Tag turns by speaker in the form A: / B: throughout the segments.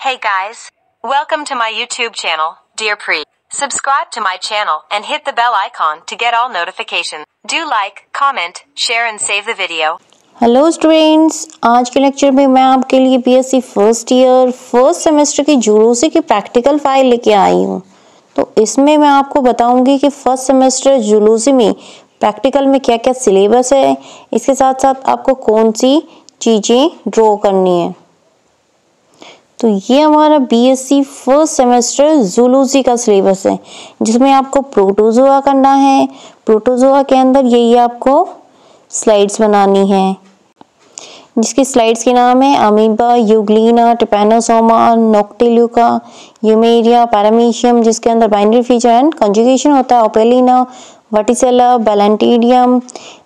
A: Hey guys, welcome to my YouTube channel, Dear Pre. Subscribe to my channel and hit the bell icon to get all notifications. Do like, comment, share and save the video.
B: Hello students, आज के lecture में मैं आपके लिए BSc first year first semester की zoology की practical file लेके आई हूँ। तो इसमें मैं आपको बताऊंगी कि फर्स्ट सेमेस्टर जूलॉजी में प्रैक्टिकल में क्या क्या सिलेबस है, इसके साथ साथ आपको कौन सी चीज़ें ड्रॉ करनी है। तो ये हमारा बीएससी फर्स्ट सेमेस्टर जूलॉजी का सिलेबस है, जिसमें आपको प्रोटोजोआ करना है। प्रोटोजोआ के अंदर यही आपको स्लाइड्स बनानी है, जिसकी स्लाइड्स के नाम है Amoeba, Euglena, Trypanosoma, Noctiluca, Eimeria, Paramecium, जिसके अंदर बाइनरी फीचर एंड कंजुगेशन होता है, ओपेलिना, वर्टिसेला, बैलेंटिडियम,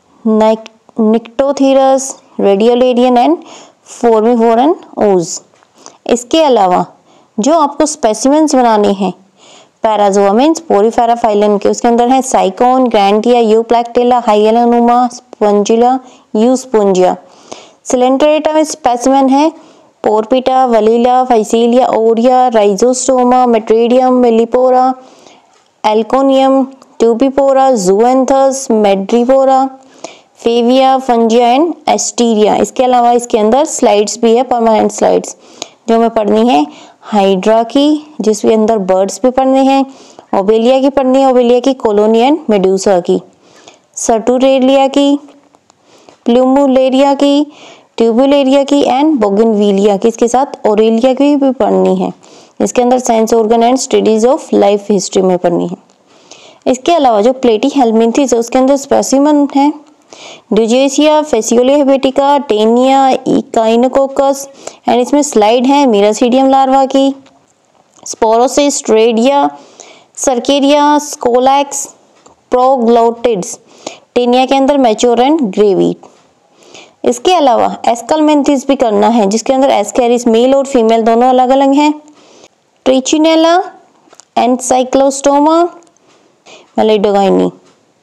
B: निक्टोथीरस, रेडियोलेरियन एंड फोर्मिफोरन ओज। इसके अलावा जो आपको स्पेसिमेंस बनाने हैं पैराजोआ मीन्स पोरीफेरा फाइलम के, उसके अंदर है Sycon, Grantia, Euplectella, Hyalonema, Spongilla, Euspongia. Coelenterata में स्पेसिमेन है पोरपिटा, वलीला, फाइसीलिया, ओरिया, राइजोस्टोमा, मेट्रेडियम, मेलिपोरा, एल्कोनियम, ट्यूबिपोरा, जूएंथस, मेड्रीपोरा, फेविया, फंजिया एंड एस्टीरिया। इसके अलावा इसके अंदर स्लाइड्स भी है, परमानेंट स्लाइड्स जो हमें पढ़नी है। हाइड्रा की, जिसके अंदर बर्ड्स भी पढ़ने हैं, ओबेलिया की पढ़नी है, ओबेलिया की कॉलोनी एंड मेडूसा की, सर्टुरेलिया की, प्लूमुलेरिया की, ट्यूबुलेरिया की एंड बोगनविलिया की। इसके साथ ओरेलिया की भी पढ़नी है। इसके अंदर science organ and studies of life history में पढ़नी है। इसके अलावा जो प्लेटी हेलमिंथीज है उसके अंदर स्पेसिमन है Dugesia, Fasciola hepatica, Taenia, Echinococcus and इसमें स्लाइड है मिरासीडियम लार्वा की, sporocyst, redia, cercaria, scolex, proglottids. Taenia के अंदर मैच्योर एंड ग्रेवीड। इसके अलावा एस्कलमेंथिस भी करना है, जिसके अंदर एस्केरिस मेल और फीमेल दोनों अलग अलग हैं, ट्रिचिनेला, एनसाइक्लोस्टोमा, मेलिडोगाइनी।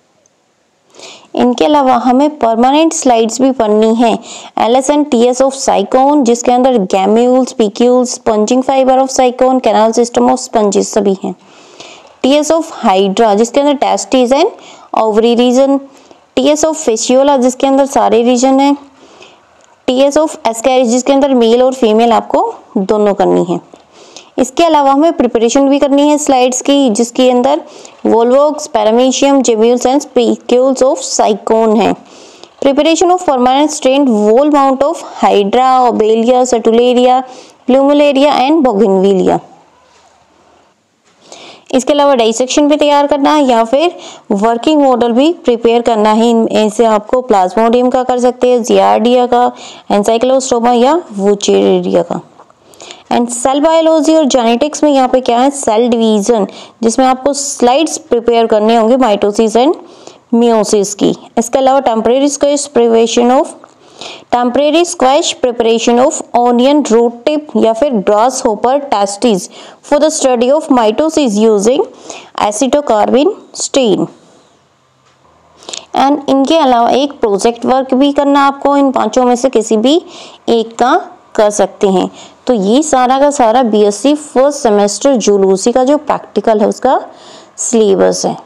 B: इनके अलावा हमें परमानेंट स्लाइड्स भी पढ़नी है। LS and TS of Sycon, जिसके अंदर gemmules, spicules, spongin fibre of Sycon, canal system of sponges सभी हैं। टीएस ऑफ हाइड्रा, जिसके अंदर testis and ovary region. TS of Fasciola, जिसके अंदर सारे रीजन है। टीएस ऑफ एस्कैरिस, जिसके अंदर मेल और फीमेल आपको दोनों करनी है। इसके अलावा हमें प्रिपरेशन भी करनी है स्लाइड्स की, जिसके अंदर Volvox, Paramecium, gemmules and spicules of Sycon है। Preparation of permanent stained whole mount of Hydra, Obelia, Sertularia, Plumularia and Bougainvillia. इसके अलावा डाइसेक्शन भी तैयार करना है या फिर वर्किंग मॉडल भी प्रिपेयर करना है। इनमें से आपको प्लाज्मोडियम का कर सकते हैं, जियार्डिया का, एनसाइक्लोस्टोमा या वुचेरिया का। एंड सेल बायोलॉजी और जेनेटिक्स में यहाँ पे क्या है, सेल डिवीजन, जिसमें आपको स्लाइड्स प्रिपेयर करने होंगे माइटोसिस एंड मियोसिस की। इसके अलावा temporary squash preparation of onion root tip या फिर grasshopper testis for the study of mitosis using acetocarmine stain. And इनके अलावा एक प्रोजेक्ट वर्क भी करना आपको, इन पांचों में से किसी भी एक का कर सकते हैं। तो ये सारा का सारा बीएससी फर्स्ट सेमेस्टर जूलॉजी का जो प्रैक्टिकल है उसका सिलेबस है।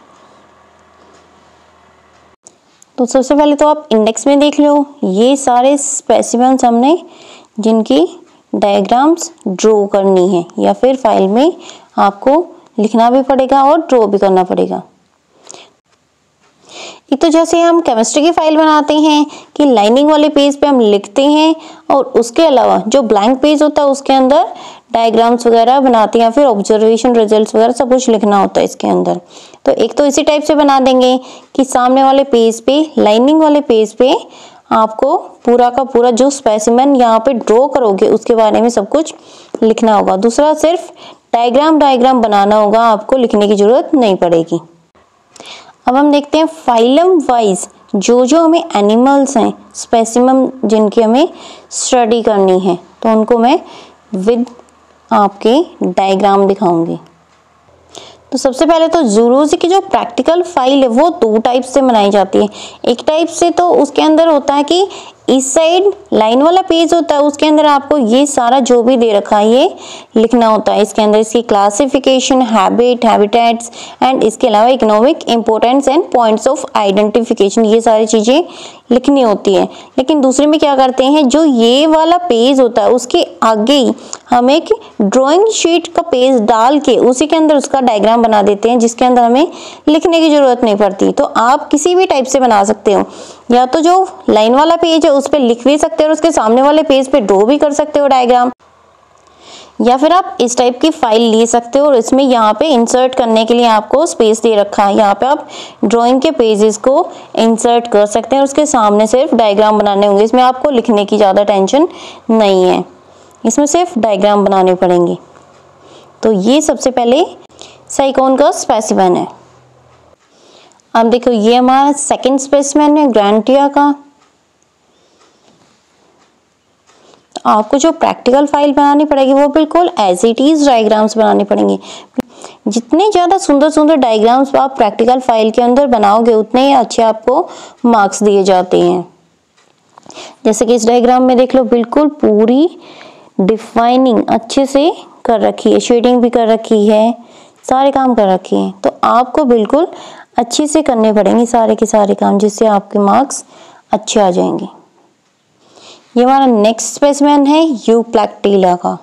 B: तो सबसे पहले तो आप इंडेक्स में देख लो, ये सारे स्पेसिमेंस हमने जिनकी डायग्राम्स ड्रॉ करनी है या फिर फाइल में आपको लिखना भी पड़ेगा और ड्रॉ भी करना पड़ेगा। एक तो जैसे हम केमिस्ट्री की फाइल बनाते हैं कि लाइनिंग वाले पेज पे हम लिखते हैं, और उसके अलावा जो ब्लैंक पेज होता है उसके अंदर डायग्राम्स वगैरह बनाते हैं या फिर ऑब्जर्वेशन रिजल्ट्स वगैरह सब कुछ लिखना होता है इसके अंदर। तो एक तो इसी टाइप से बना देंगे कि सामने वाले पेज पे, लाइनिंग वाले पेज पे आपको पूरा का पूरा जो स्पेसिमेन यहाँ पे ड्रॉ करोगे उसके बारे में सब कुछ लिखना होगा। दूसरा सिर्फ डायग्राम बनाना होगा, आपको लिखने की जरूरत नहीं पड़ेगी। अब हम देखते हैं फाइलम वाइज जो हमें एनिमल्स हैं, स्पेसिमन जिनकी हमें स्टडी करनी है, तो उनको मैं विद आपके डायग्राम दिखाऊंगी। तो सबसे पहले तो जूलॉजी की जो प्रैक्टिकल फाइल है वो दो टाइप से बनाई जाती है। एक टाइप से तो उसके अंदर होता है कि इस साइड लाइन वाला पेज होता है, उसके अंदर आपको ये सारा जो भी दे रखा है ये लिखना होता है। इसके अंदर इसकी क्लासिफिकेशन, हैबिट, हैबिटेट्स एंड इसके अलावा economic importance and points of identification, ये सारी चीजें लिखनी होती है। लेकिन दूसरे में क्या करते हैं, जो ये वाला पेज होता है उसके आगे ही हम एक ड्राइंग शीट का पेज डाल के उसी के अंदर उसका डायग्राम बना देते हैं, जिसके अंदर हमें लिखने की जरूरत नहीं पड़ती। तो आप किसी भी टाइप से बना सकते हो, या तो जो लाइन वाला पेज है उस पर लिख भी सकते हो और उसके सामने वाले पेज पे ड्रॉ भी कर सकते हो डायग्राम, या फिर आप इस टाइप की फाइल ले सकते हो और इसमें यहाँ पे इंसर्ट करने के लिए आपको स्पेस दे रखा है। यहाँ पे आप ड्राइंग के पेजेस को इंसर्ट कर सकते हैं, उसके सामने सिर्फ डायग्राम बनाने होंगे। इसमें आपको लिखने की ज़्यादा टेंशन नहीं है, इसमें सिर्फ डायग्राम बनाने पड़ेंगे। तो ये सबसे पहले साइकोन का स्पेसिमेन है। अब देखो ये हमारा सेकंड स्पेसिमेन है ग्रांटिया का। आपको जो प्रैक्टिकल फाइल बनानी पड़ेगी वो बिल्कुल एज इट इज डायग्राम्स बनानी पड़ेंगे। जितने ज़्यादा सुंदर सुंदर डायग्राम्स आप प्रैक्टिकल फाइल के अंदर बनाओगे उतने ही अच्छे आपको मार्क्स दिए जाते हैं। जैसे कि इस डायग्राम में देख लो, बिल्कुल पूरी डिफाइनिंग अच्छे से कर रखी है, शेडिंग भी कर रखी है, सारे काम कर रखे हैं। तो आपको बिल्कुल अच्छे से करने पड़ेंगे सारे के सारे काम, जिससे आपके मार्क्स अच्छे आ जाएंगे। ये हमारा नेक्स्ट स्पेसिमेन है यूप्लेक्टिला का।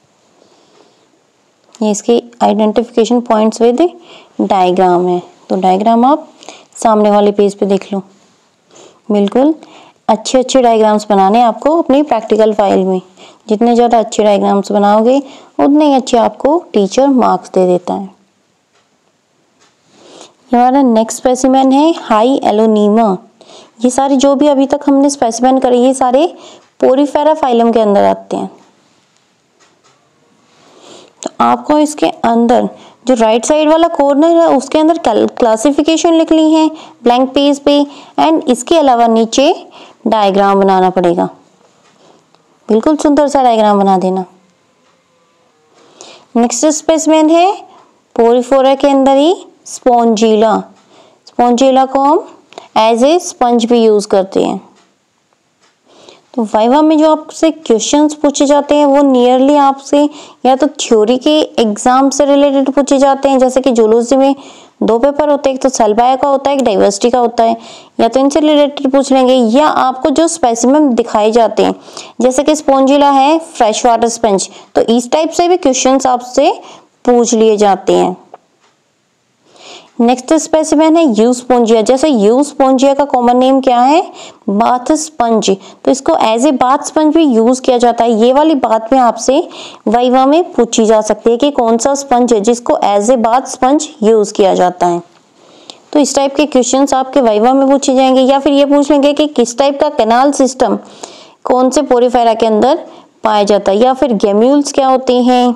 B: ये इसके आइडेंटिफिकेशन पॉइंट्स विद डायग्राम है। तो डायग्राम आप सामने वाले पेज पे देख लो। बिल्कुल अच्छे अच्छे डायग्राम्स बनाने आपको अपनी प्रैक्टिकल फाइल में। जितने ज़्यादा अच्छे डायग्राम्स बनाओगे उतने ही अच्छे आपको टीचर मार्क्स दे देता है। ये हमारा नेक्स्ट स्पेसिमेन है हाई एलोनीमा। ये सारे जो भी अभी तक हमने स्पेसिमेन करे ये सारे पोरीफेरा फाइलम के अंदर आते हैं। तो आपको इसके अंदर जो राइट साइड वाला कॉर्नर है उसके अंदर क्लासिफिकेशन लिख ली है ब्लैंक पेज पे, एंड इसके अलावा नीचे डायग्राम बनाना पड़ेगा। बिल्कुल सुंदर सा डायग्राम बना देना। नेक्स्ट स्पेसिमेन है पोरीफेरा के अंदर ही स्पॉन्जिला। स्पॉन्जिला को हम एज ए स्पंज भी यूज करते हैं। तो वाइवा में जो आपसे क्वेश्चंस पूछे जाते हैं वो नियरली आपसे या तो थ्योरी के एग्जाम से रिलेटेड पूछे जाते हैं, जैसे कि जूलॉजी में 2 पेपर होते हैं, एक तो सेल बायो का होता है, एक डाइवर्सिटी का होता है, या तो इनसे रिलेटेड पूछ लेंगे, या आपको जो स्पेसिमेन दिखाए जाते हैं जैसे कि स्पॉन्जिला है फ्रेश वाटर स्पंज, तो इस टाइप से भी क्वेश्चंस आपसे पूछ लिए जाते हैं। नेक्स्ट स्पेसिमेन है यूस्पोंजिया। जैसे यूस्पोंजिया का कॉमन नेम क्या है, बाथ स्पंज, तो इसको एज ए बाथ स्पंज भी यूज किया जाता है। ये वाली बात में आपसे वाइवा में पूछी जा सकती है कि कौन सा स्पंज है जिसको as a bath sponge use किया जाता है। तो इस टाइप के क्वेश्चंस आपके वाइवा में पूछे जाएंगे, या फिर ये पूछ लेंगे कि किस टाइप का कैनाल सिस्टम कौन से पोरीफेरा के अंदर पाया जाता है, या फिर गेम्यूल्स क्या होते हैं।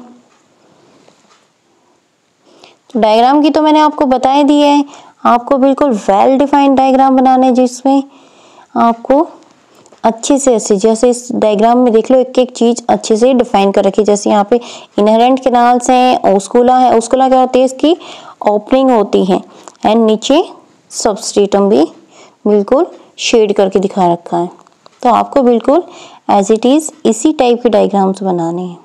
B: डायग्राम की तो मैंने आपको बता दी है। आपको बिल्कुल वेल डिफाइंड डायग्राम बनाने जिसमें आपको अच्छे से ऐसे, जैसे इस डायग्राम में देख लो एक एक चीज अच्छे से डिफाइन कर रखी है। जैसे यहाँ पे इनहेरेंट कैनाल्स हैं, ओस्कुला है। ओस्कुला क्या होती है, इसकी ओपनिंग होती है, एंड नीचे सबस्ट्रेटम भी बिल्कुल शेड करके दिखा रखा है। तो आपको बिल्कुल एज इट इज इसी टाइप के डायग्राम्स बनाने हैं।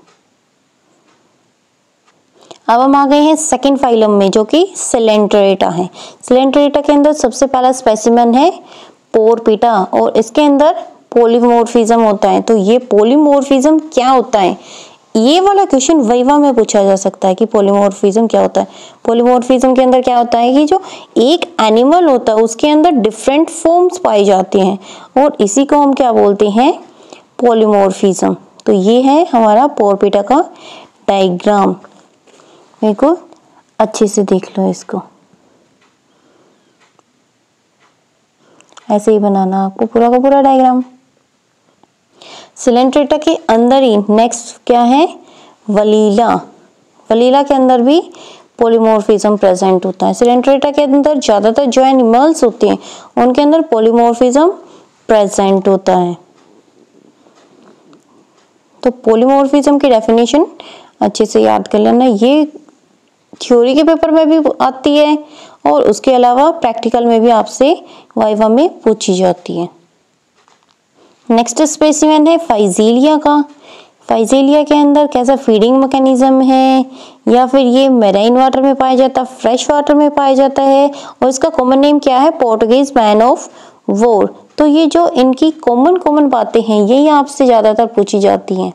B: अब हम आ गए हैं सेकंड फाइलम में जो कि सिलेंट्रेटा है। सिलेंट्रेटा के अंदर सबसे पहला स्पेसिमेन है पोरपीटा, और इसके अंदर पॉलीमॉर्फिज्म होता है। तो ये पॉलीमॉर्फिज्म क्या होता है, ये वाला क्वेश्चन वाइवा में पूछा जा सकता है कि पॉलीमॉर्फिज्म क्या होता है। पॉलीमॉर्फिज्म के अंदर क्या होता है कि जो एक एनिमल होता है उसके अंदर डिफरेंट फॉर्म्स पाई जाती हैं, और इसी को हम क्या बोलते हैं, पॉलीमॉर्फिज्म। तो ये है हमारा पोरपीटा का डायग्राम। देखो अच्छे से देख लो इसको, ऐसे ही बनाना आपको पूरा का पूरा डायग्राम। सिलेंट्रेटा के अंदर ही नेक्स्ट क्या है, वलीला। वलीला के अंदर भी पॉलीमॉर्फिज्म प्रेजेंट होता है। सिलेंट्रेटा के अंदर ज्यादातर जो एनिमल्स होते हैं उनके अंदर पॉलीमॉर्फिज्म प्रेजेंट होता है। तो पॉलीमॉर्फिज्म की डेफिनेशन अच्छे से याद कर लेना। ये थ्योरी के पेपर में भी आती है और उसके अलावा प्रैक्टिकल में भी आपसे वाइवा में पूछी जाती है। नेक्स्ट स्पेसिमेन है फाइजीलिया का। फाइजीलिया के अंदर कैसा फीडिंग मैकेनिज्म है, या फिर ये मैराइन वाटर में पाया जाता है, फ्रेश वाटर में पाया जाता है, और इसका कॉमन नेम क्या है, पोर्टुगीज मैन ऑफ वॉर। तो ये जो इनकी कॉमन बातें हैं यही आपसे ज्यादातर पूछी जाती हैं।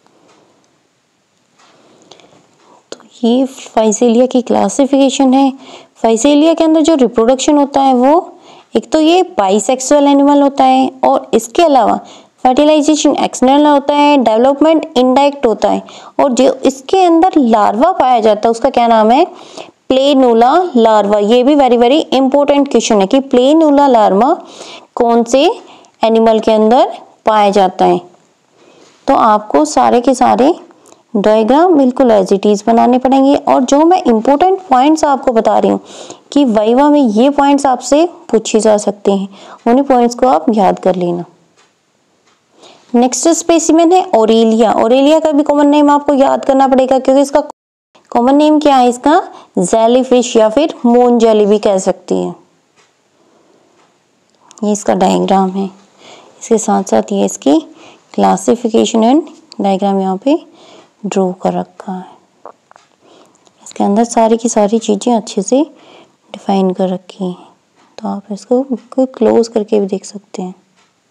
B: तो ये फाइजीलिया की क्लासिफिकेशन है। फाइजीलिया के अंदर जो रिप्रोडक्शन होता है वो एक तो ये बाइसेक्सुअल एनिमल होता है, और इसके अलावा फर्टिलाइजेशन एक्सटर्नल होता है, डेवलपमेंट इनडायरेक्ट होता है, और जो इसके अंदर लार्वा पाया जाता है उसका क्या नाम है, प्लेनुला लार्वा। ये भी वेरी इंपॉर्टेंट क्वेश्चन है कि प्लेनुला लार्वा कौन से एनिमल के अंदर पाया जाता है। तो आपको सारे के सारे डायग्राम बिल्कुल एज इट इज बनाने पड़ेंगे, और जो मैं इंपॉर्टेंट पॉइंट्स आपको बता रही हूँ कि वाइवा में ये पॉइंट्स आपसे पूछे जा सकते हैं, उन्हीं पॉइंट्स को आप याद कर लेना। नेक्स्ट स्पेसिमेन है ओरेलिया। ओरेलिया का भी कॉमन नेम आपको याद करना पड़ेगा, क्योंकि इसका कॉमन नेम क्या है, इसका जेलीफिश या फिर मून जेली भी कह सकती है। ये इसका डायग्राम है, इसके साथ साथ ये इसकी क्लासिफिकेशन एंड डायग्राम यहाँ पे ड्रॉ कर रखा है। इसके अंदर सारी की सारी चीजें अच्छे से डिफाइन कर रखी हैं, तो आप इसको बिल्कुल क्लोज करके भी देख सकते हैं।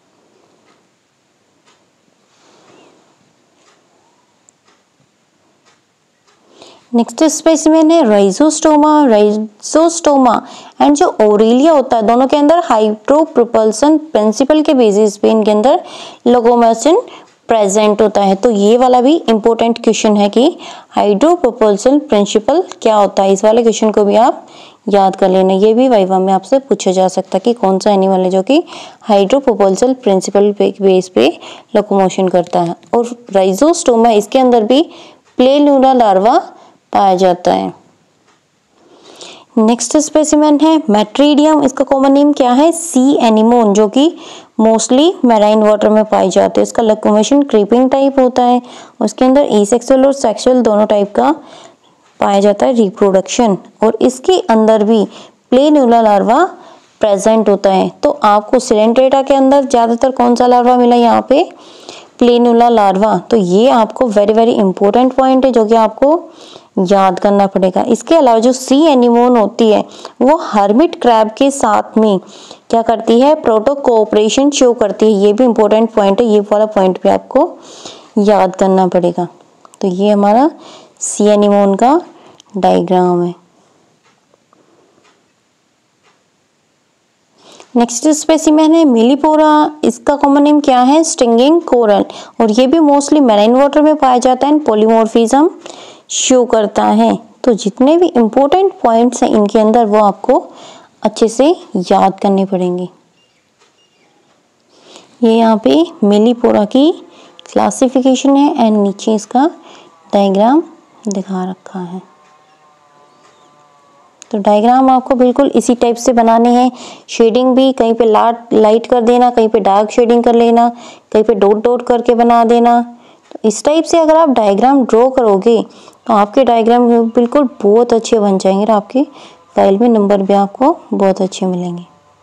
B: नेक्स्ट स्पेसिमेन है राइजोस्टोमा। राइजोस्टोमा एंड जो ओरेलिया होता है दोनों के अंदर हाइड्रोप्रोपल्सन प्रिंसिपल के बेसिस पे इनके अंदर लोकोमोशन प्रेजेंट होता है। तो ये वाला भी इंपॉर्टेंट क्वेश्चन है कि हाइड्रोप्रोपल्सन प्रिंसिपल क्या होता है। इस वाले क्वेश्चन को भी आप याद कर लेना, ये भी वाइवा में आपसे पूछा जा सकता है कि कौन सा एनिमल है जो कि हाइड्रोप्रोपल्सन प्रिंसिपल बेस पे लोकोमोशन करता है। और राइजोस्टोमा इसके अंदर भी प्लेनुला लार्वा पाया जाता है। नेक्स्ट स्पेसिमेन है मैट्रीडियम। इसका कॉमन नेम क्या है, सी एनिमोन, जो कि मोस्टली मैराइन वाटर में पाए जाते हैं। इसका लोकोमोशन क्रीपिंग टाइप होता है, उसके अंदर एसेक्सुअल और सेक्सुअल दोनों टाइप का पाया जाता है रिप्रोडक्शन, और इसके अंदर भी प्लेनुला लार्वा प्रेजेंट होता है। तो आपको सिलेंट्रेटा के अंदर ज्यादातर कौन सा लार्वा मिला, यहाँ पे प्लेनुला लार्वा। तो ये आपको वेरी इंपॉर्टेंट पॉइंट है जो कि आपको याद करना पड़ेगा। इसके अलावा जो सी एनिमोन होती है वो हर्मिट क्रैब के साथ में क्या करती है, प्रोटो कोऑपरेशन शो करती है। ये भी इंपॉर्टेंट पॉइंट है, ये वाला पॉइंट भी आपको याद करना पड़ेगा। तो ये हमारा सी एनिमोन का डायग्राम है। नेक्स्ट स्पेसिमेन है मिलीपोरा। इसका कॉमन नेम क्या है, स्टिंगिंग कोरल, और ये भी मोस्टली मैराइन वाटर में पाया जाता है, पॉलीमॉर्फिज्म शो करता है। तो जितने भी इंपॉर्टेंट पॉइंट्स हैं इनके अंदर वो आपको अच्छे से याद करने पड़ेंगे। ये यहाँ पे मिलीपोरा की क्लासिफिकेशन है एंड नीचे इसका डायग्राम दिखा रखा है। तो डायग्राम आपको बिल्कुल इसी टाइप से बनाने हैं। शेडिंग भी कहीं पे लाइट कर देना, कहीं पे डार्क शेडिंग कर लेना, कहीं पे डॉट करके बना देना। तो इस टाइप से अगर आप डायग्राम ड्रॉ करोगे तो आपके डायग्राम बिल्कुल बहुत अच्छे बन जाएंगे और आपकी फाइल में नंबर भी आपको बहुत अच्छे मिलेंगे।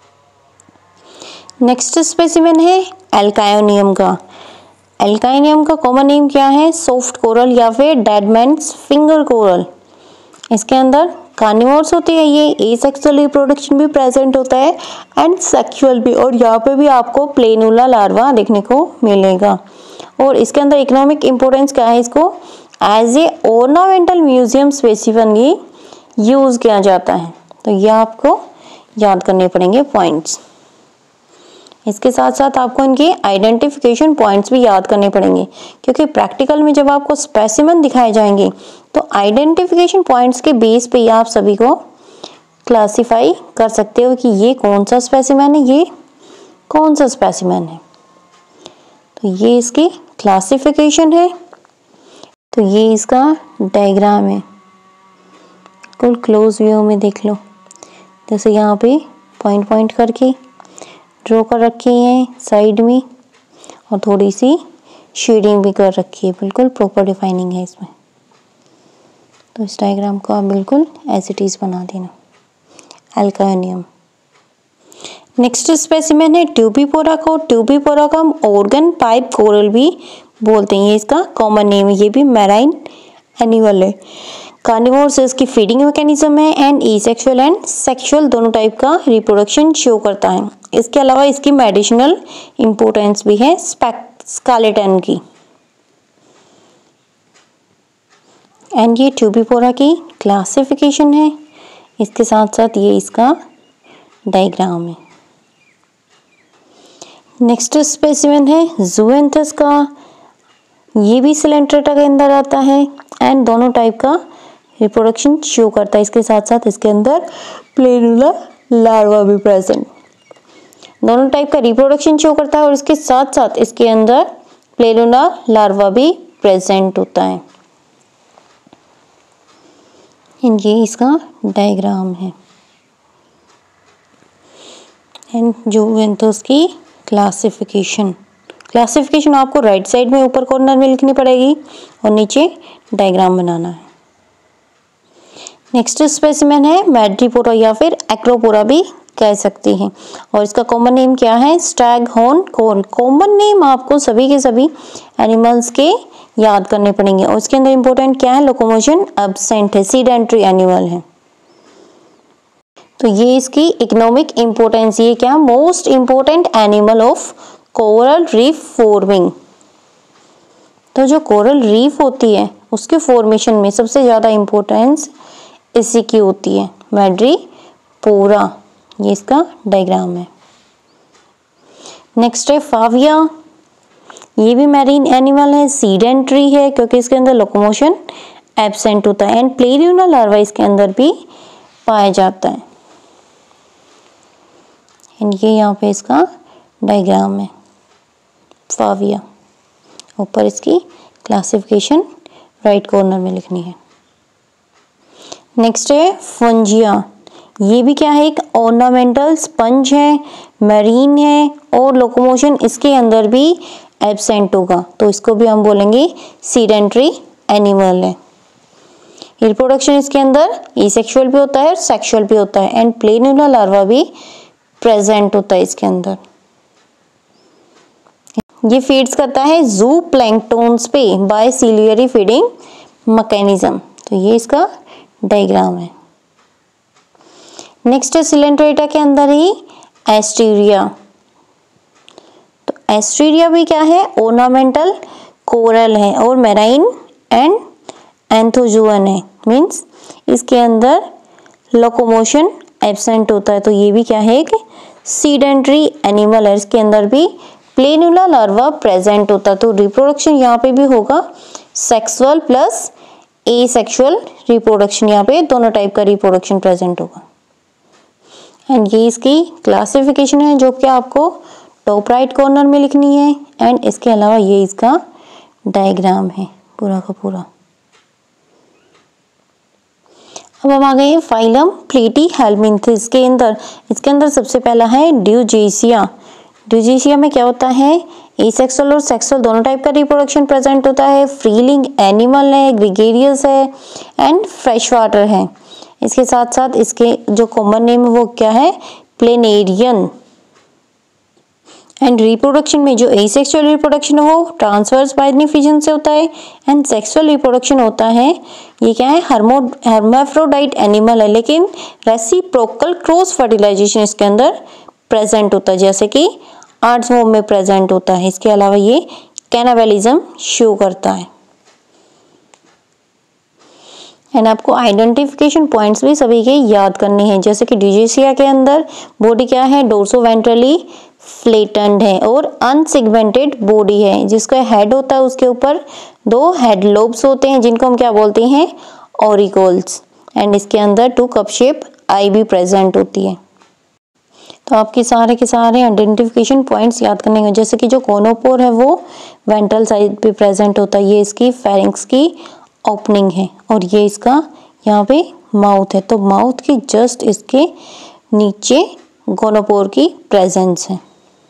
B: नेक्स्ट स्पेसिमेन है एल्कायोनियम का। एल्कायोनियम का कॉमन नेम क्या है, सॉफ्ट कोरल या फिर डेडमैन्स फिंगर कोरल। इसके अंदर कार्निवोर्स होते हैं, ये एसेक्सुअल रिप्रोडक्शन भी प्रेजेंट होता है एंड सेक्सुअल भी, और यहाँ पे भी आपको प्लेनुला लार्वा देखने को मिलेगा। और इसके अंदर इकोनॉमिक इंपोर्टेंस क्या है, इसको as a ornamental museum specifically use किया जाता है। तो ये आपको याद करने पड़ेंगे पॉइंट्स। इसके साथ साथ आपको इनके आइडेंटिफिकेशन पॉइंट्स भी याद करने पड़ेंगे, क्योंकि प्रैक्टिकल में जब आपको स्पेसिमेन दिखाए जाएंगे तो आइडेंटिफिकेशन पॉइंट्स के बेस पे आप सभी को क्लासिफाई कर सकते हो कि ये कौन सा स्पेसिमेन है, ये कौन सा स्पेसिमेन है। तो ये इसकी क्लासिफिकेशन है। तो ये इसका डायग्राम है, बिल्कुल क्लोज व्यू में देख लो। जैसे यहाँ पे पॉइंट पॉइंट करके ड्रॉ कर रखे हैं साइड में, और थोड़ी सी शेडिंग भी कर रखी है, बिल्कुल प्रॉपर डिफाइनिंग है इसमें। तो इस डायग्राम को आप बिल्कुल एज इट इज बना देना। एल्कायोनियम। नेक्स्ट स्पेसिमेन है ट्यूबिपोरा को। ट्यूबिपोरा को हम ऑर्गन पाइप कोरल भी बोलते हैं, ये इसका कॉमन नेम है। ये भी मैराइन एनिमल है। कार्निवोरस इसकी फीडिंग मैकेनिज्म है एंड एसेक्सुअल एंड सेक्सुअल दोनों टाइप का रिप्रोडक्शन शो करता है। इसके अलावा इसकी मेडिसिनल इंपोर्टेंस भी है स्केलेटन की। एंड ये ट्यूबिपोरा की क्लासिफिकेशन है, इसके साथ साथ ये इसका डायग्राम है। नेक्स्ट स्पेसिमेन है ज़ूएंथस का। ये भी सिलेंट्रेटा के अंदर आता है एंड दोनों टाइप का रिप्रोडक्शन शो करता है। इसके साथ साथ इसके अंदर प्लेनुला लार्वा भी प्रेजेंट, दोनों टाइप का रिप्रोडक्शन शो करता है और इसके साथ साथ इसके अंदर प्लेनुला लार्वा भी प्रेजेंट होता है। ये इसका डायग्राम है एंड ज़ूएंथस की क्लासिफिकेशन आपको राइट साइड में ऊपर कॉर्नर में लिखनी पड़ेगी और नीचे डायग्राम बनाना है। नेक्स्ट स्पेसिमेन है मैड्रीपोरा या फिर एक्रोपोरा भी कह सकते हैं और इसका कॉमन नेम क्या है? Stag horn coral. Common name आपको सभी के सभी एनिमल्स के याद करने पड़ेंगे और इसके अंदर इंपॉर्टेंट क्या है? लोकोमोशन एब्सेंट है, सीडेंट्री एनिमल है। तो ये इसकी इकोनॉमिक इंपॉर्टेंस, ये क्या? Most important animal of coral reef forming. तो जो कोरल रीफ होती है उसके फॉर्मेशन में सबसे ज्यादा इंपॉर्टेंस इसी की होती है, मैड्रीपोरा। ये इसका डायग्राम है। नेक्स्ट है फाविया। ये भी मैरीन एनिमल है, सीडेंट्री है क्योंकि इसके अंदर लोकोमोशन एब्सेंट होता है एंड प्लेन्यूला लार्वा इसके अंदर भी पाया जाता है। एंड ये यहाँ पे इसका डायग्राम है फाविया। ऊपर इसकी क्लासिफिकेशन राइट कॉर्नर में लिखनी है। नेक्स्ट है फंजिया। ये भी क्या है? एक ऑर्नामेंटल स्पंज है, मरीन है और लोकोमोशन इसके अंदर भी एब्सेंट होगा, तो इसको भी हम बोलेंगे सीडेंट्री एनिमल है। रिप्रोडक्शन इसके अंदर एसेक्सुअल भी होता है और सेक्सुअल भी होता है एंड प्लेन्यूला लार्वा भी प्रेजेंट होता है इसके अंदर। ये फीड्स करता है जू प्लैंक्टन्स पे बाय सिलियरी फीडिंग मैकेनिज्म। तो ये इसका डायग्राम है। नेक्स्ट है सिलेंट्रेटा के अंदर ही एस्टीरिया। तो एस्टीरिया भी क्या है? ऑर्नामेंटल कोरल है और मैराइन एंड एंथोजोअन है, मींस इसके अंदर लोकोमोशन एब्सेंट होता है। तो ये भी क्या है? एक सीडेंट्री एनिमल है। इसके अंदर भी प्लेन्यूला लार्वा प्रेजेंट होता है। तो रिप्रोडक्शन यहाँ पे भी होगा सेक्सुअल प्लस एसेक्सुअल रिप्रोडक्शन, यहाँ पे दोनों टाइप का रिप्रोडक्शन प्रेजेंट होगा। एंड ये इसकी क्लासिफिकेशन है जो कि आपको टॉप राइट कॉर्नर में लिखनी है एंड इसके अलावा ये इसका डायग्राम है पूरा का पूरा। अब हम आ गए फाइलम प्लेटीहेल्मिन्थस के अंदर। इसके अंदर सबसे पहला है ड्यूजेसिया। ड्यूजेसिया में क्या होता है? एसेक्सुअल और सेक्सुअल दोनों टाइप का रिप्रोडक्शन प्रेजेंट होता है। फ्रीलिंग एनिमल है, ग्रेगेरियस है एंड फ्रेश वाटर है। इसके साथ साथ इसके जो कॉमन नेम है वो क्या है? प्लेनेरियन। एंड रिप्रोडक्शन में जो एसेक्सुअल रिप्रोडक्शन है वो ट्रांसवर्स बाइनरी फिजन से होता है एंड सेक्सुअल रिप्रोडक्शन होता है, ये क्या है? हर्माफ्रोडाइट एनिमल है, लेकिन रेसिप्रोकल क्रॉस फर्टिलाइजेशन इसके अंदर प्रेजेंट होता है, जैसे कि आर्ट्स फॉर्म में प्रेजेंट होता है। इसके अलावा ये कैनाबलिज्म शो करता है। एंड आपको आइडेंटिफिकेशन पॉइंट्स भी सभी के याद करने हैं, जैसे कि ड्यूजेसिया के अंदर बॉडी क्या है? डोर्सोवेंट्रली फ्लैटेंड है और अनसेगमेंटेड बॉडी है। जिसका हेड होता है उसके ऊपर दो हेड लोब्स होते हैं जिनको हम क्या बोलते हैं? ऑरिकल्स। एंड इसके अंदर 2 कप शेप आई भी प्रेजेंट होती है। तो आपके सारे के सारे आइडेंटिफिकेशन पॉइंट्स याद करने हैं, जैसे कि जो कोनोपोर है वो वेंट्रल साइड पे प्रेजेंट होता है, ये इसकी फेरिंक्स की ओपनिंग है और ये इसका यहाँ पे माउथ है। तो माउथ के जस्ट इसके नीचे गोनोपोर की प्रेजेंस है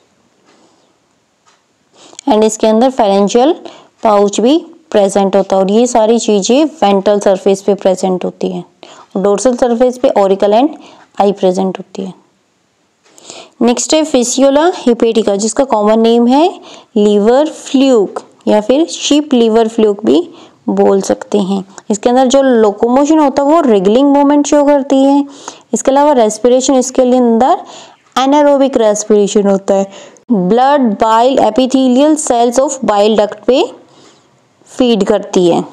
B: एंड इसके अंदर फेरेंजियल पाउच भी प्रेजेंट होता है और ये सारी चीजें वेंट्रल सरफेस पे प्रेजेंट होती है और डोर्सल सरफेस पे ऑरिकल एंड आई प्रेजेंट होती है। नेक्स्ट है फिशियोला हिपेटिका, जिसका कॉमन नेम है लीवर फ्लूक या फिर शीप लीवर फ्लूक भी बोल सकते हैं। इसके अंदर जो लोकोमोशन होता है वो रिगलिंग मूवमेंट शो करती है। इसके अलावा रेस्पिरेशन इसके अंदर एनारोबिक रेस्पिरेशन होता है। Blood bile epithelial cells of bile duct पे फीड करती है।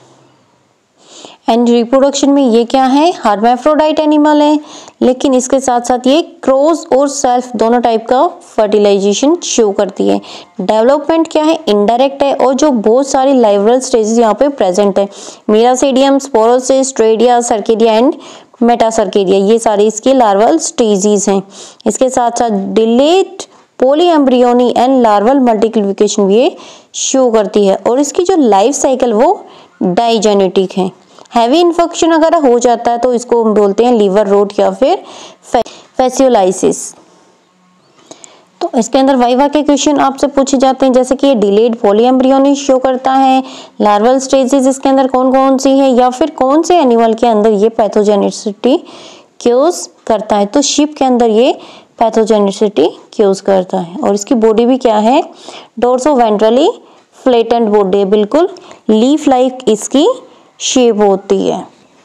B: एंड रिप्रोडक्शन में ये क्या है, हर्माफ्रोडाइट एनिमल है, लेकिन इसके साथ साथ ये क्रॉस और सेल्फ दोनों टाइप का फर्टिलाइजेशन शो करती है। डेवलपमेंट क्या है, इनडायरेक्ट है, और जो बहुत सारी लाइवरल स्टेजेस यहाँ पे प्रेजेंट है, miracidium, sporocyst, redia, cercaria and metacercaria, ये सारी इसकी लार्वल स्टेजेस हैं। इसके साथ साथ delayed polyembryony and larval multiplication भी ये शो करती है। और इसकी जो लाइफ साइकिल वो डाइजेनेटिक है। हैवी इन्फेक्शन अगर हो जाता है तो इसको हम बोलते हैं लीवर रोट या फिर फैसियोलाइसिस। तो इसके अंदर वाइवा के क्वेश्चन आपसे पूछे जाते हैं, जैसे कि ये डिलेड पॉलीएम्ब्रियोनी शो करता है, लार्वल स्टेजेस इसके अंदर कौन कौन सी है, या फिर कौन से एनिमल के अंदर ये पैथोजेनिसिटी क्यूज करता है। तो शीप के अंदर ये पैथोजेनिसिटी क्यूज करता है। और इसकी बॉडी भी क्या है, डोर्सो वेंट्रली फ्लैटेंड बॉडी है, बिल्कुल लीफ लाइक इसकी शेप होती है।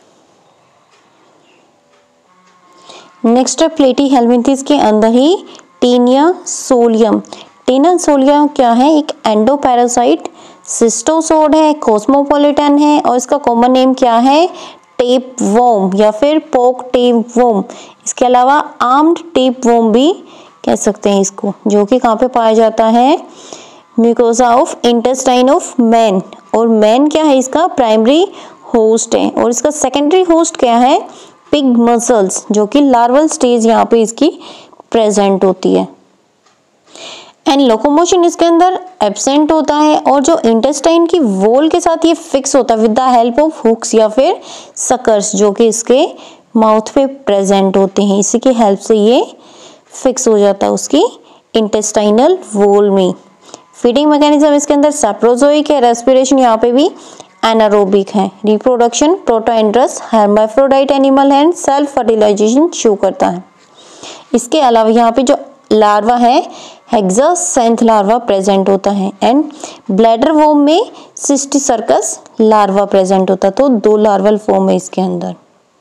B: नेक्स्ट है प्लेटीहेल्मिंथेस के अंदर ही टेनिया सोलियम। टेनिया सोलियम क्या है, एक एंडोपैरासाइट सिस्टोसोड है, कॉस्मोपॉलिटन है, और इसका कॉमन नेम क्या है, टेप वॉर्म या फिर पोक टेप वॉर्म। इसके अलावा आर्म्ड टेप वॉर्म भी कह सकते हैं इसको, जो कि कहाँ पे पाया जाता है, mucosa of intestine of man. और मैन क्या है, इसका प्राइमरी होस्ट है, और इसका सेकेंडरी होस्ट क्या है, पिग मसल्स, जो कि लार्वल स्टेज यहाँ पे इसकी प्रेजेंट होती है। एंड लोकोमोशन इसके अंदर एब्सेंट होता है, और जो इंटेस्टाइन की वॉल के साथ ये फिक्स होता है with the help of hooks या फिर सकर्स, जो कि इसके माउथ पे प्रेजेंट होते हैं। इसी की हेल्प से ये फिक्स हो जाता है उसकी इंटेस्टाइनल वॉल में। फीडिंग मैकेनिज्म इसके अंदर सैप्रोजोइक है, रेस्पिरेशन यहाँ पे भी एनारोबिक है। रिप्रोडक्शन प्रोटोएंड्रस हर्माफ्रोडाइट एनिमल है, सेल्फ फर्टिलाइजेशन शो करता है। इसके अलावा यहाँ पे जो लार्वा है हेक्सासेंथ लार्वा प्रेजेंट होता है, एंड ब्लैडर वॉर्म में सिस्टिसर्कस लार्वा प्रेजेंट होता है। तो 2 लार्वल फॉर्म है इसके अंदर।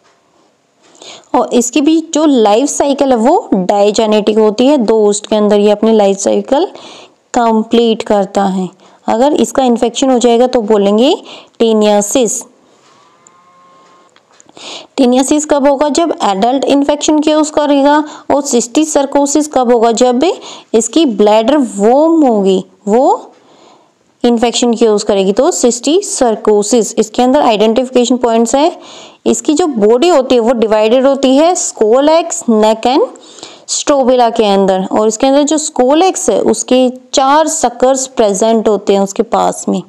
B: और इसकी भी जो लाइफ साइकिल है वो डाइजेनेटिक होती है, 2 होस्ट के अंदर ये अपनी लाइफ साइकिल कंप्लीट करता है। अगर इसका इन्फेक्शन हो जाएगा तो बोलेंगे टेनियासिस। टेनियासिस कब होगा, जब एडल्ट इन्फेक्शन क्यूज करेगा। और सिस्टिसर्कोसिस कब होगा, जब इसकी ब्लैडर वॉर्म होगी, वो इन्फेक्शन क्यूज करेगी, तो सिस्टिसर्कोसिस। इसके अंदर आइडेंटिफिकेशन पॉइंट्स है, इसकी जो बॉडी होती है वो डिवाइडेड होती है स्कोलेक्स, नेक एंड स्ट्रोबिला के अंदर। और इसके अंदर जो स्कोलेक्स है उसके 4 सकर्स प्रेजेंट होते हैं उसके पास में,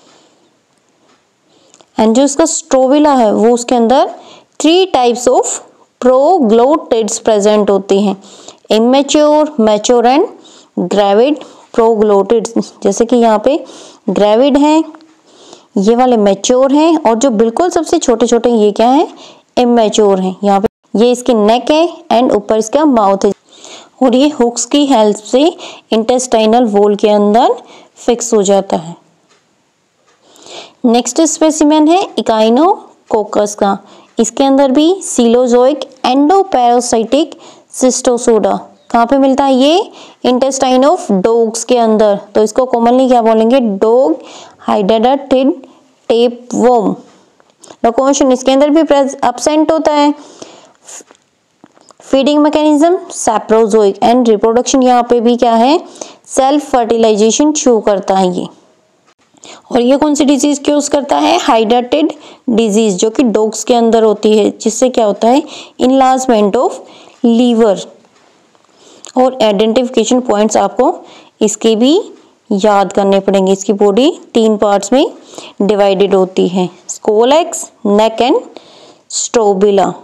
B: एंड जो इसका स्ट्रोबिला है वो उसके अंदर 3 टाइप्स ऑफ प्रोग्लोटिड्स प्रेजेंट होते हैं, immature, mature and gravid proglottids. जैसे कि यहाँ पे ग्रेविड हैं, ये वाले मैच्योर हैं, और जो बिल्कुल सबसे छोटे छोटे ये क्या है, इमेच्योर हैं। यहाँ पे ये इसकी नेक है एंड ऊपर इसका माउथ है, और ये हुक्स की हेल्प से इंटेस्टाइनल वॉल के अंदर फिक्स हो जाता है। नेक्स्ट स्पेसिमेन है इकाइनोकोकस का। इसके अंदर भी सीलोजोइक एंडोपैरासाइटिक सिस्टोसोडा कहाँ पे मिलता है, ये इंटेस्टाइन ऑफ डॉग्स के अंदर। तो इसको कॉमनली क्या बोलेंगे, dog hydatid tapeworm. Locomotion इसके अंदर भी एब्सेंट होता है। Feeding mechanism saprozoic, and reproduction यहाँ पे भी क्या है, सेल्फ फर्टिलाइजेशन शो करता है ये। और ये कौन सी डिजीज क्यूज करता है, हाइडेटेड डिजीज, जो कि डॉग्स के अंदर होती है, जिससे क्या होता है, इनलार्जमेंट ऑफ लीवर। और आइडेंटिफिकेशन पॉइंट्स आपको इसके भी याद करने पड़ेंगे। इसकी बॉडी 3 पार्ट्स में डिवाइडेड होती है, स्कोलेक्स, नेक एंड स्ट्रोबिला।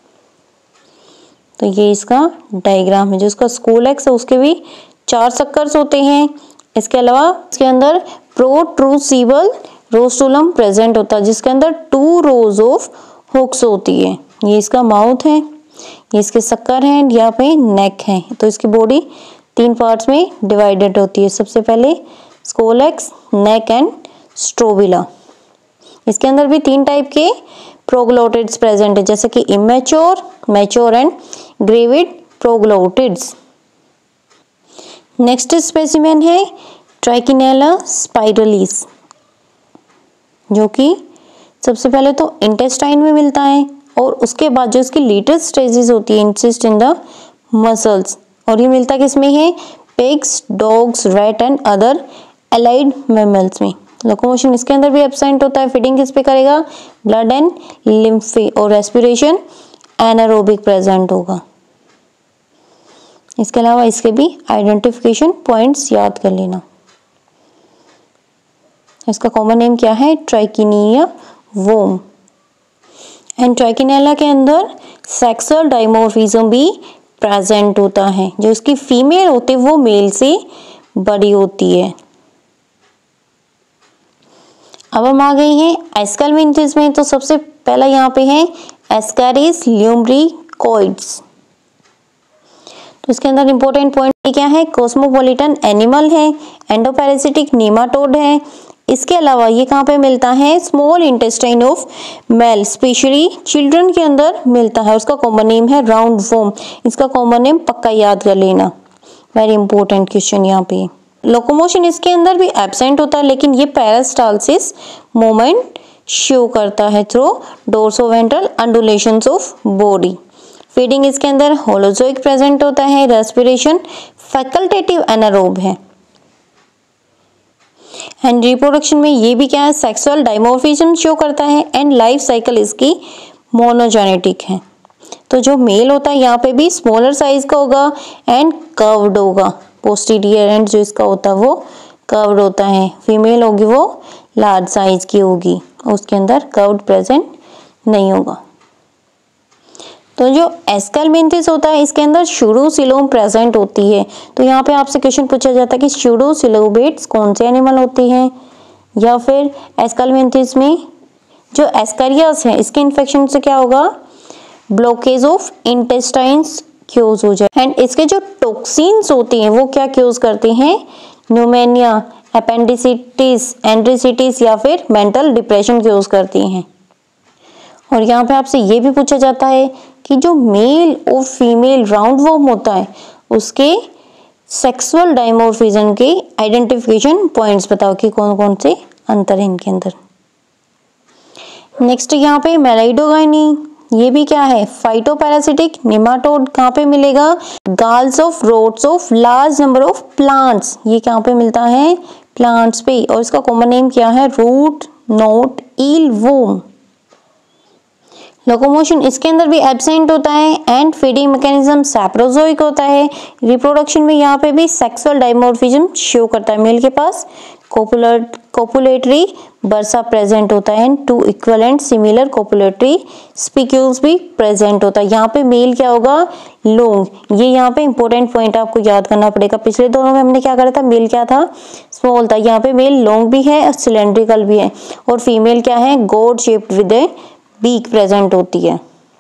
B: तो ये इसका डायग्राम है। जो इसका स्कोलेक्स है उसके भी 4 सक्कर्स होते हैं। इसके अलावा इसके अंदर प्रोट्रूसिबल रोस्टुलम प्रेजेंट होता है, जिसके अंदर 2 रोज ऑफ हुक्स होती है। ये इसका माउथ है, ये इसके सक्कर हैं, यहाँ पे नेक है। तो इसकी बॉडी 3 पार्ट्स में डिवाइडेड होती है। सबसे पहले स्कोलेक्स, नेक एंड स्ट्रोबिला। इसके अंदर भी 3 टाइप के प्रोग्लोटिड्स प्रेजेंट है, जैसे कि immature, mature and gravid proglottids. Next specimen है ट्राइकिनेला स्पाइरलिस, जो कि सबसे पहले तो इंटेस्टाइन में मिलता है और उसके बाद जो इसकी लेटर स्टेजेस होती है इंसिस्ट इन द मसल्स, और ये मिलता किसमें है? Pigs, dogs, rat and other allied mammals में। लोकोमोशन इसके अंदर भी एब्सेंट होता है। फीडिंग किस पे करेगा? ब्लड एंड लिम्फे, और रेस्पिरेशन एनारोबिक प्रेजेंट होगा। इसके अलावा इसके भी आइडेंटिफिकेशन पॉइंट्स याद कर लेना। इसका कॉमन नेम क्या है? ट्राइकिनिया वोम। एंड ट्राइकिनेला के अंदर सेक्सुअल डाइमोर्फिज्म भी प्रेजेंट होता है। जो इसकी फीमेल होती है वो मेल से बड़ी होती है। अब हम आ गए हैं एस्केलमेंथिस में। तो सबसे पहला यहाँ पे है एस्केरिस ल्यूम्ब्रिकोइड्स। तो इसके अंदर इंपॉर्टेंट पॉइंट क्या है? कॉस्मोपॉलिटन एनिमल है, एंडोपैरासिटिक नेमाटोड है। इसके अलावा ये कहाँ पे मिलता है? Small intestine of male, specially children के अंदर मिलता है। उसका कॉमन नेम है राउंड वॉर्म। इसका कॉमन नेम पक्का याद कर लेना, वेरी इंपॉर्टेंट क्वेश्चन यहाँ पे। लोकोमोशन इसके अंदर भी एब्सेंट होता है, लेकिन ये पेरिस्टाल्सिस मूवमेंट शो करता है through dorsoventral undulations of body. Feeding इसके अंदर होलोजोइक प्रेजेंट होता है। रेस्पिरेशन फैकल्टेटिव एनारोब है। एंड रिप्रोडक्शन में ये भी क्या है? सेक्सुअल डाइमोर्फिज्म शो करता है। एंड लाइफ साइकिल इसकी मोनोजेनेटिक है। तो जो मेल होता है यहाँ पे भी स्मॉलर साइज का होगा एंड कर्व्ड होगा। पोस्टीरियर एंड जो इसका होता है वो कर्व्ड होता है। फीमेल होगी वो लार्ज साइज की होगी, उसके अंदर कर्व्ड प्रेजेंट नहीं होगा। तो जो एस्केलमेंथिस होता है इसके अंदर स्यूडोसिलोम प्रेजेंट होती है। तो यहाँ पे आपसे क्वेश्चन पूछा जाता है कि स्यूडोसिलोबेट्स कौन से एनिमल होते हैं, या फिर एस्केलमेंथिस में जो एस्कैरियास है इसके इन्फेक्शन से क्या होगा? ब्लॉकेज ऑफ इंटेस्टाइन्स क्योज हो जाए। एंड इसके जो टॉक्सिन्स होती हैं वो क्या क्योज करते हैं? न्यूमोनिया, एपेंडिसिटिस, एंड्रीसिटिस या फिर मेंटल डिप्रेशन क्योज करती हैं। और यहाँ पे आपसे ये भी पूछा जाता है कि जो मेल और फीमेल राउंड वॉर्म होता है उसके सेक्सुअल डाइमोर्फिज्म के आइडेंटिफिकेशन पॉइंट्स बताओ कि कौन कौन से अंतर है इनके अंदर। नेक्स्ट यहाँ पे मेलाइडोगाइनी, ये भी क्या है? Phytoparasitic nematode. कहाँ पे मिलेगा? Galls of roots of large number of plants. ये कहाँ पे मिलता है? प्लांट्स पे। और इसका कॉमन नेम क्या है? Root knot eelworm. Locomotion इसके अंदर भी एब्सेंट होता है। एंड फीडिंग मैकेनिज्म सैप्रोजोइक होता है। रिप्रोडक्शन में यहाँ पे भी सेक्सुअल डाइमोर्फिज्म शो करता है। मेल के पास कोपुलेटरी बर्सा प्रेजेंट होता है and 2 equivalent similar copulatory spicules भी प्रेजेंट होता है। यहाँ पे मेल क्या होगा? लॉन्ग। ये यहाँ पे इंपॉर्टेंट पॉइंट आपको याद करना पड़ेगा। पिछले दोनों में हमने क्या करा था? मेल क्या था? स्मॉल था। यहाँ पे मेल लॉन्ग भी है और सिलेंड्रिकल भी है, और फीमेल क्या है? Gourd shaped with a beak present होती है।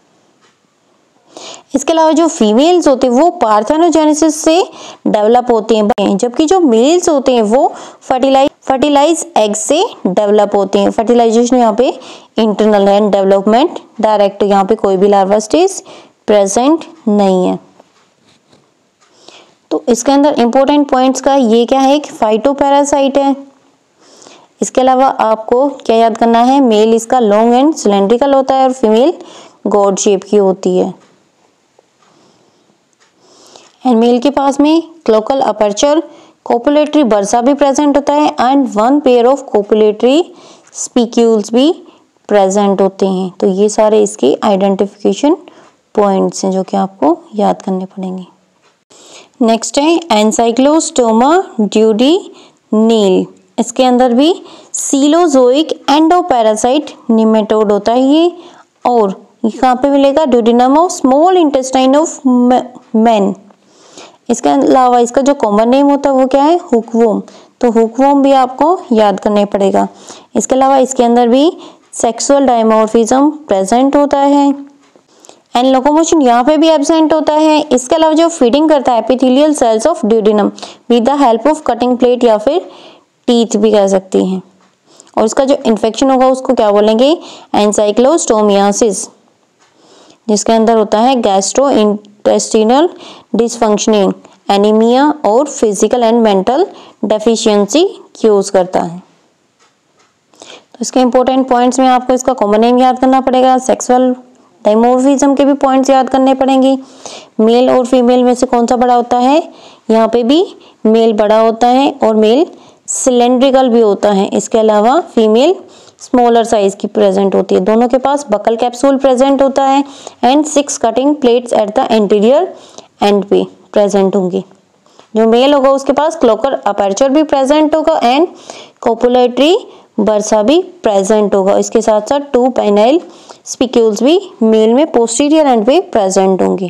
B: इसके अलावा जो फीमेल्स होते हैं वो पार्थेनोजेनेसिस से डेवलप होते हैं, जबकि जो मेल्स होते हैं वो फर्टिलाइज एग से डेवलप होते हैं। फर्टिलाइजेशन यहाँ पे इंटरनल है, डेवलपमेंट डायरेक्ट। यहाँ पे कोई भी लार्वा स्टेज प्रेजेंट नहीं है। तो इसके अंदर इंपॉर्टेंट पॉइंट्स का ये क्या है? फाइटोपैरासाइट है। इसके अलावा आपको क्या याद करना है? मेल इसका लॉन्ग एंड सिलेंड्रिकल होता है और फीमेल गॉड शेप की होती है। एंड मेल के पास में क्लोकल अपर्चर, कोपुलेटरी बर्सा भी प्रेजेंट होता है and 1 pair of copulatory spicules भी प्रेजेंट होते हैं। तो ये सारे इसके आइडेंटिफिकेशन पॉइंट्स हैं जो कि आपको याद करने पड़ेंगे। नेक्स्ट है एनसाइक्लोस्टोमा ड्यूडिनील। इसके अंदर भी सीलोजोइक एंडोपैरासाइट निमेटोड होता है ये। और ये कहाँ पे मिलेगा? Duodenum of small intestine of man. इसके अलावा इसका जो कॉमन नेम होता है वो क्या है? हुकवॉर्म। तो हुकवॉर्म भी आपको याद करना पड़ेगा। इसके अलावा इसके अंदर भी सेक्सुअल डाइमोर्फिज्म प्रेजेंट होता है। एंड लोकोमोशन यहाँ पे भी एब्सेंट होता है। इसके अलावा जो फीडिंग करता है epithelial cells of duodenum with the help of cutting plate या फिर टीथ भी कह सकती हैं। और इसका जो इन्फेक्शन होगा उसको क्या बोलेंगे, एनसाइक्लोस्टोमियासिस, जिसके अंदर होता है गैस्ट्रो इंटेस्टिनल डिसफंक्शनिंग, एनीमिया और physical and mental deficiency cause करता है। तो इसके इंपॉर्टेंट पॉइंट्स में आपको इसका कॉमन नेम याद करना पड़ेगा, सेक्सुअल डाइमॉर्फिज्म के भी पॉइंट्स याद करने पड़ेंगे। मेल और फीमेल में से कौन सा बड़ा होता है, यहाँ पे भी मेल बड़ा होता है और मेल सिलेंड्रिकल भी होता है। इसके अलावा फीमेल स्मॉलर साइज की प्रेजेंट होती है। दोनों के पास बकल कैप्सूल प्रेजेंट होता है and 6 cutting plates at the anterior end पे प्रेजेंट होंगी। जो मेल होगा उसके पास क्लोकर अपर्चर भी प्रेजेंट होगा एंड कोपुलेटरी बर्सा भी प्रेजेंट होगा। इसके साथ साथ 2 पेनाइल स्पिक्यूल्स भी मेल में पोस्टीरियर एंड पे प्रेजेंट होंगे।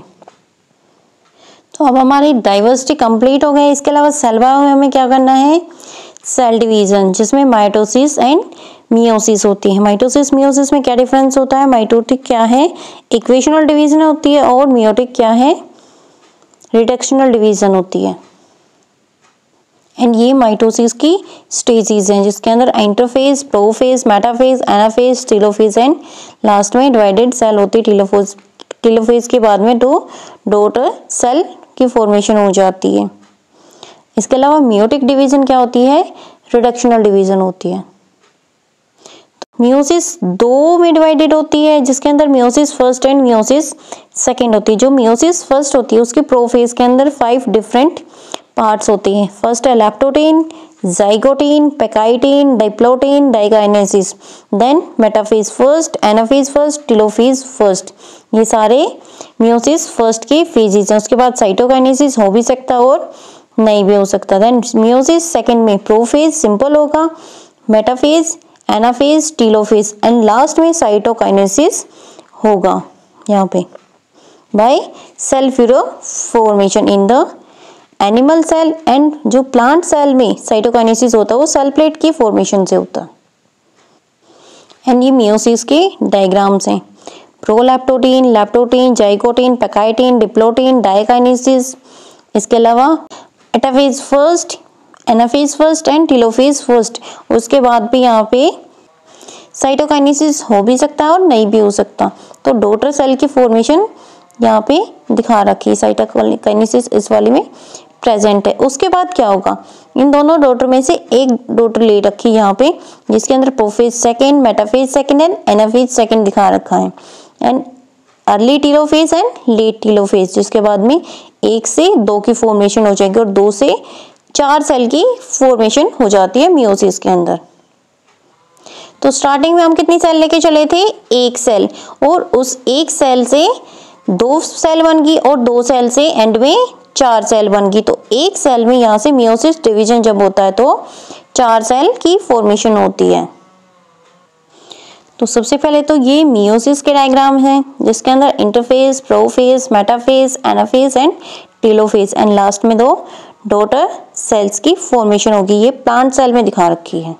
B: तो अब हमारी डाइवर्सिटी कंप्लीट हो गई। इसके अलावा सेल वाइज में हमें क्या करना है, सेल डिवीजन, जिसमें माइटोसिस एंड मियोसिस होती है। माइटोसिस मियोसिस में क्या डिफरेंस होता है, माइटोटिक क्या है, इक्वेशनल डिवीजन होती है और मियोटिक क्या है, रिडक्शनल डिवीजन होती है। एंड ये माइटोसिस की स्टेजेस हैं, जिसके अंदर interphase, prophase, metaphase, anaphase, telophase and last में डिवाइडेड सेल होती है। टेलोफेज के बाद में 2 डॉटर सेल की फॉर्मेशन हो जाती है। इसके अलावा मियोटिक डिवीजन क्या होती है, रिडक्शनल डिवीजन होती है। मियोसिस 2 में डिवाइडेड होती है, जिसके अंदर meiosis first and meiosis second होती है। जो मियोसिस फर्स्ट होती है उसके प्रोफेज के अंदर 5 डिफरेंट पार्ट्स होते हैं। फर्स्ट है leptotene, zygotene, pachytene, diplotene, diakinesis, then metaphase first, anaphase first, telophase first. ये सारे मियोसिस फर्स्ट के फेजेस हैं। उसके बाद साइटोकाइनेसिस हो भी सकता है और नहीं भी हो सकता। देन मियोसिस सेकंड में प्रोफेज सिंपल होगा, metaphase, anaphase, telophase and last में साइटोकाइनेसिस होगा यहाँ पे by cell formation in the animal cell. And जो प्लांट सेल में साइटोकाइनेसिस होता है वो सेल प्लेट की फॉर्मेशन से होता है। एंड ये मियोसिस के डायग्राम्स हैं, proleptotene, leptotene, zygotene, pachytene, diplotene, diakinesis. इसके अलावा metaphase first, anaphase first and telophase first. उसके बाद भी यहाँ पे साइटोकाइनेसिस हो भी सकता है और नहीं भी हो सकता। तो डॉटर सेल की फॉर्मेशन यहाँ पे दिखा रखी है, साइटोकाइनेसिस इस वाली में प्रेजेंट है। उसके बाद क्या होगा, इन दोनों डॉटर में से एक डॉटर ले रखी है यहाँ पे, जिसके अंदर prophase second, metaphase second and anaphase second दिखा रखा है। And early telophase and late telophase, जिसके बाद में 1 से 2 की फॉर्मेशन हो जाएगी और 2 से 4 सेल की फॉर्मेशन हो जाती है मियोसिस के अंदर। तो स्टार्टिंग में हम कितनी सेल लेके चले थे, 1 सेल, और उस 1 सेल से 2 सेल बन गई और 2 सेल से एंड में 4 सेल बन गई। तो 1 सेल में यहाँ से मियोसिस डिवीजन जब होता है तो 4 सेल की फॉर्मेशन होती है। तो सबसे पहले तो ये मियोसिस के डायग्राम हैं, जिसके अंदर interphase, prophase, metaphase, anaphase and telophase and last में 2 डॉटर सेल्स की फॉर्मेशन होगी। ये प्लांट सेल में दिखा रखी है।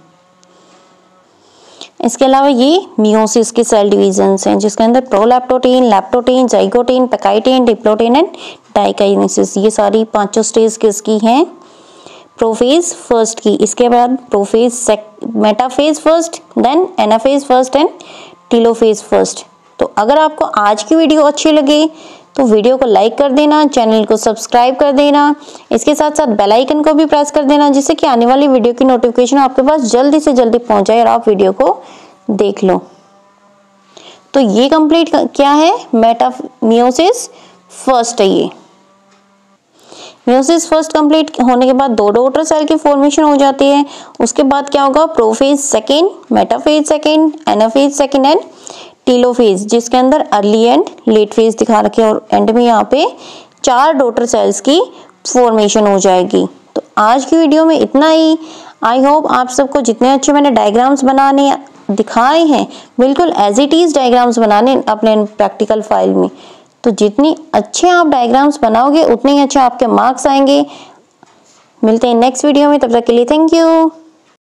B: इसके अलावा ये मियोसिस के सेल डिवीजन्स हैं, जिसके अंदर proleptotene, leptotene, zygotene, pachytene, diplotene and diakinesis. ये सारी 5 स्टेज किसकी हैं, प्रोफेज फर्स्ट की। इसके बाद prophase metaphase first, then anaphase first and telophase first. तो अगर आपको आज की वीडियो अच्छी लगे तो वीडियो को लाइक कर देना, चैनल को सब्सक्राइब कर देना, इसके साथ साथ बेल आइकन को भी प्रेस कर देना, जिससे कि आने वाली वीडियो की नोटिफिकेशन आपके पास जल्दी से जल्दी पहुंच जाए और आप वीडियो को देख लो। तो ये कंप्लीट क्या है, मियोसिस फर्स्ट है। ये मियोसिस फर्स्ट कंप्लीट होने के बाद 2 डॉटर सेल की फॉर्मेशन हो जाती है। उसके बाद क्या होगा, prophase second, metaphase second, anaphase second and telophase, जिसके अंदर अर्ली एंड लेट फेज दिखा रखे हैं और एंड में यहाँ पे 4 डॉटर सेल्स की फॉर्मेशन हो जाएगी। तो आज की वीडियो में इतना ही। आई होप आप सबको जितने अच्छे मैंने डायग्राम्स बनाने दिखाए हैं, बिल्कुल एज इट इज डायग्राम्स बनाने अपने प्रैक्टिकल फाइल में। तो जितनी अच्छे आप डायग्राम्स बनाओगे उतने ही अच्छे आपके मार्क्स आएंगे। मिलते हैं नेक्स्ट वीडियो में, तब तक के लिए थैंक यू।